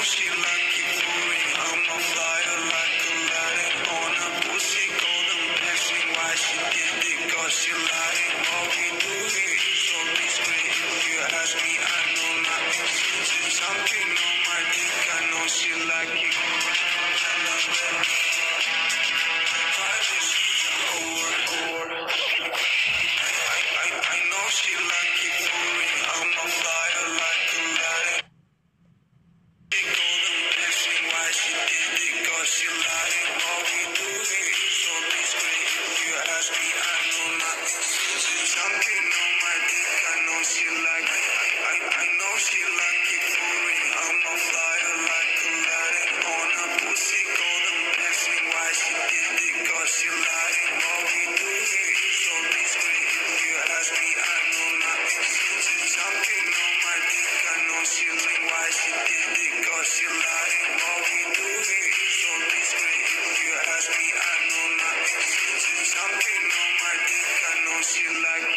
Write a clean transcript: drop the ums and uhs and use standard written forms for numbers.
she like it boring. I'm a flyer like Aladdin on a pussy golden blessing. Why she did it? Cause she lying. What we do here is so discreet. If you ask me, I know nothing. Since something on my dick, I know she like it. I know she like it boring. I'm a flyer like Aladdin. Golden blessing, why she did it? Cause she lying. What we do here is so discreet. If you ask me, I know nothing. Since something on my dick, I know she like it. I know she like it boring. I'm a flyer like Aladdin on a pussy golden blessing. Why she did it? Cause she lying. What we do here is so discreet. If you ask me, I know nothing. Since something on my dick, I know she like why she did it. Cause she lying. What we do here is so discreet. If you ask me, I know nothing. Since something on my dick, I know she like